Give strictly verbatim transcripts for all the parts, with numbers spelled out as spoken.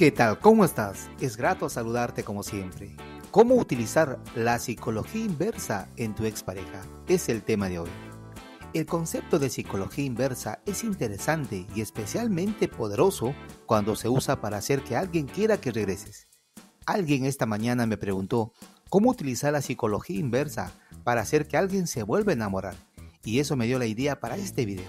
¿Qué tal? ¿Cómo estás? Es grato saludarte como siempre. ¿Cómo utilizar la psicología inversa en tu expareja? Es el tema de hoy. El concepto de psicología inversa es interesante y especialmente poderoso cuando se usa para hacer que alguien quiera que regreses. Alguien esta mañana me preguntó cómo utilizar la psicología inversa para hacer que alguien se vuelva a enamorar, y eso me dio la idea para este video.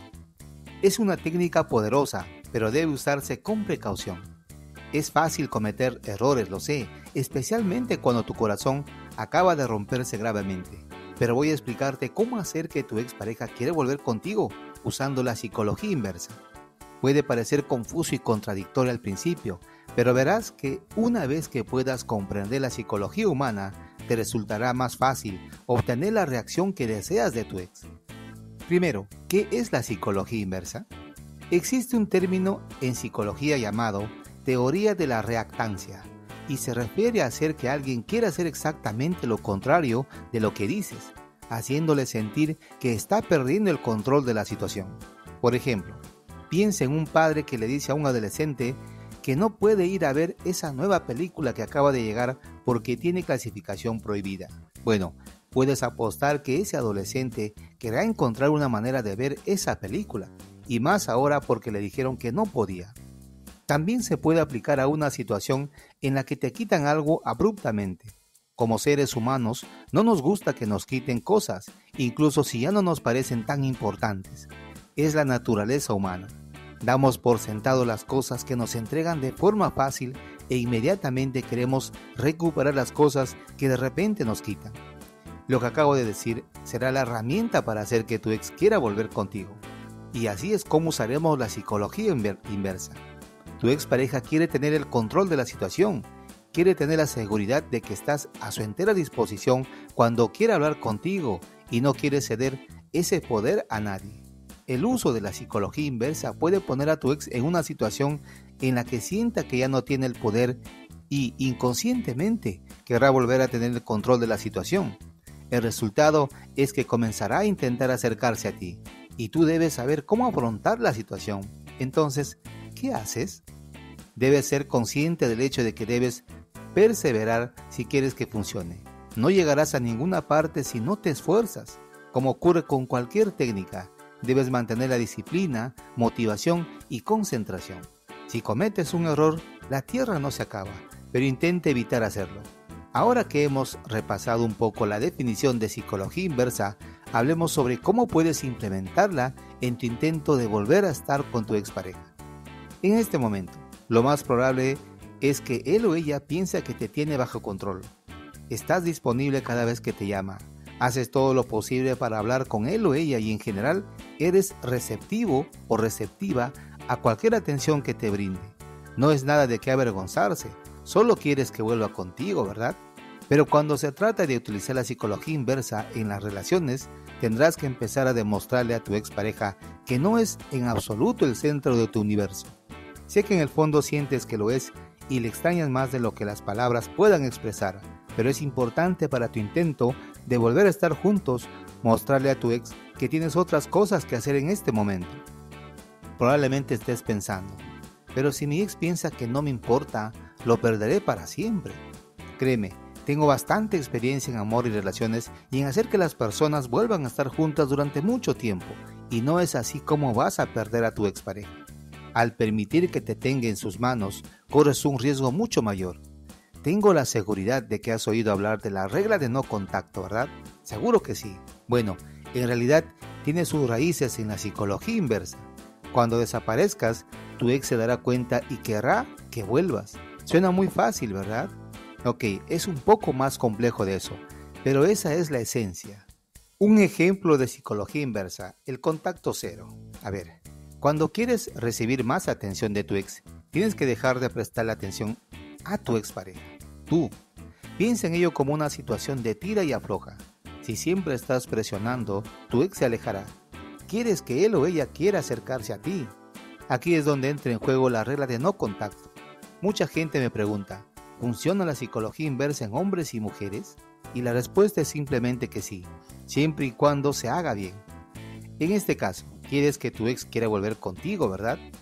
Es una técnica poderosa, pero debe usarse con precaución. Es fácil cometer errores, lo sé, especialmente cuando tu corazón acaba de romperse gravemente. Pero voy a explicarte cómo hacer que tu expareja quiera volver contigo usando la psicología inversa. Puede parecer confuso y contradictorio al principio, pero verás que una vez que puedas comprender la psicología humana, te resultará más fácil obtener la reacción que deseas de tu ex. Primero, ¿qué es la psicología inversa? Existe un término en psicología llamado teoría de la reactancia, y se refiere a hacer que alguien quiera hacer exactamente lo contrario de lo que dices, haciéndole sentir que está perdiendo el control de la situación. Por ejemplo, piensa en un padre que le dice a un adolescente que no puede ir a ver esa nueva película que acaba de llegar porque tiene clasificación prohibida. Bueno, puedes apostar que ese adolescente querrá encontrar una manera de ver esa película, y más ahora porque le dijeron que no podía. También se puede aplicar a una situación en la que te quitan algo abruptamente. Como seres humanos, no nos gusta que nos quiten cosas, incluso si ya no nos parecen tan importantes. Es la naturaleza humana. Damos por sentado las cosas que nos entregan de forma fácil e inmediatamente queremos recuperar las cosas que de repente nos quitan. Lo que acabo de decir será la herramienta para hacer que tu ex quiera volver contigo. Y así es como usaremos la psicología inversa. Tu expareja quiere tener el control de la situación, quiere tener la seguridad de que estás a su entera disposición cuando quiera hablar contigo y no quiere ceder ese poder a nadie. El uso de la psicología inversa puede poner a tu ex en una situación en la que sienta que ya no tiene el poder y inconscientemente querrá volver a tener el control de la situación. El resultado es que comenzará a intentar acercarse a ti y tú debes saber cómo afrontar la situación. Entonces, ¿qué haces? Debes ser consciente del hecho de que debes perseverar si quieres que funcione. No llegarás a ninguna parte si no te esfuerzas. Como ocurre con cualquier técnica, debes mantener la disciplina, motivación y concentración. Si cometes un error, la tierra no se acaba, pero intenta evitar hacerlo. Ahora que hemos repasado un poco la definición de psicología inversa, hablemos sobre cómo puedes implementarla en tu intento de volver a estar con tu expareja. En este momento, lo más probable es que él o ella piensa que te tiene bajo control. Estás disponible cada vez que te llama. Haces todo lo posible para hablar con él o ella y en general eres receptivo o receptiva a cualquier atención que te brinde. No es nada de qué avergonzarse, solo quieres que vuelva contigo, ¿verdad? Pero cuando se trata de utilizar la psicología inversa en las relaciones, tendrás que empezar a demostrarle a tu expareja que no es en absoluto el centro de tu universo. Sé que en el fondo sientes que lo es y le extrañas más de lo que las palabras puedan expresar, pero es importante para tu intento de volver a estar juntos mostrarle a tu ex que tienes otras cosas que hacer en este momento. Probablemente estés pensando, pero si mi ex piensa que no me importa, lo perderé para siempre. Créeme, tengo bastante experiencia en amor y relaciones y en hacer que las personas vuelvan a estar juntas durante mucho tiempo, y no es así como vas a perder a tu expareja. Al permitir que te tenga en sus manos, corres un riesgo mucho mayor. Tengo la seguridad de que has oído hablar de la regla de no contacto, ¿verdad? Seguro que sí. Bueno, en realidad tiene sus raíces en la psicología inversa. Cuando desaparezcas, tu ex se dará cuenta y querrá que vuelvas. Suena muy fácil, ¿verdad? Ok, es un poco más complejo de eso, pero esa es la esencia. Un ejemplo de psicología inversa, el contacto cero. A ver, cuando quieres recibir más atención de tu ex, tienes que dejar de prestarle atención a tu expareja. Tú, piensa en ello como una situación de tira y afloja. Si siempre estás presionando, tu ex se alejará. Quieres que él o ella quiera acercarse a ti. Aquí es donde entra en juego la regla de no contacto. Mucha gente me pregunta, ¿funciona la psicología inversa en hombres y mujeres? Y la respuesta es simplemente que sí, siempre y cuando se haga bien. En este caso, quieres que tu ex quiera volver contigo, ¿verdad?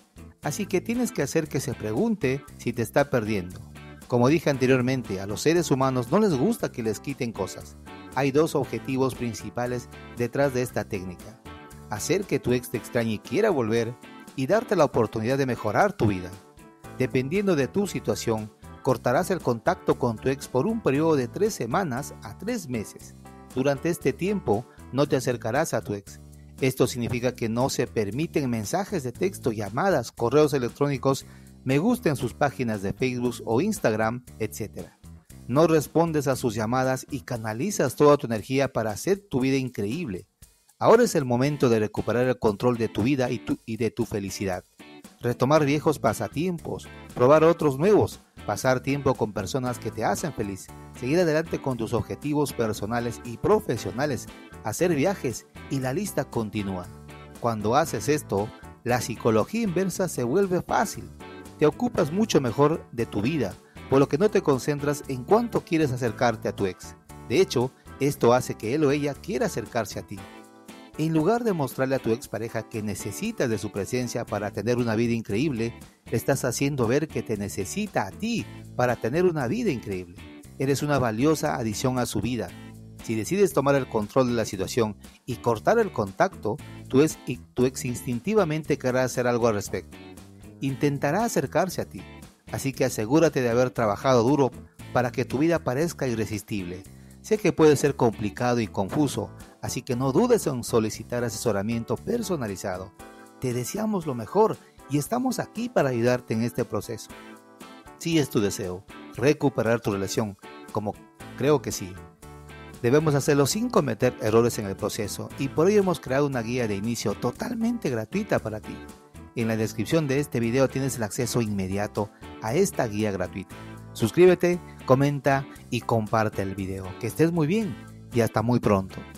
Así que tienes que hacer que se pregunte si te está perdiendo. Como dije anteriormente, a los seres humanos no les gusta que les quiten cosas. Hay dos objetivos principales detrás de esta técnica: hacer que tu ex te extrañe y quiera volver, y darte la oportunidad de mejorar tu vida. Dependiendo de tu situación, cortarás el contacto con tu ex por un periodo de tres semanas a tres meses. Durante este tiempo, no te acercarás a tu ex. Esto significa que no se permiten mensajes de texto, llamadas, correos electrónicos, me gusta en sus páginas de Facebook o Instagram, etcétera. No respondes a sus llamadas y canalizas toda tu energía para hacer tu vida increíble. Ahora es el momento de recuperar el control de tu vida y, tu, y de tu felicidad. Retomar viejos pasatiempos, probar otros nuevos, pasar tiempo con personas que te hacen feliz, seguir adelante con tus objetivos personales y profesionales, hacer viajes y la lista continúa. Cuando haces esto, la psicología inversa se vuelve fácil. Te ocupas mucho mejor de tu vida, por lo que no te concentras en cuánto quieres acercarte a tu ex. De hecho, esto hace que él o ella quiera acercarse a ti. En lugar de mostrarle a tu expareja que necesitas de su presencia para tener una vida increíble, le estás haciendo ver que te necesita a ti para tener una vida increíble. Eres una valiosa adición a su vida. Si decides tomar el control de la situación y cortar el contacto, tu ex, tu ex instintivamente querrá hacer algo al respecto. Intentará acercarse a ti, así que asegúrate de haber trabajado duro para que tu vida parezca irresistible. Sé que puede ser complicado y confuso, así que no dudes en solicitar asesoramiento personalizado. Te deseamos lo mejor y estamos aquí para ayudarte en este proceso. Si es tu deseo recuperar tu relación, como creo que sí, debemos hacerlo sin cometer errores en el proceso, y por ello hemos creado una guía de inicio totalmente gratuita para ti. En la descripción de este video tienes el acceso inmediato a esta guía gratuita. Suscríbete, comenta y comparte el video. Que estés muy bien y hasta muy pronto.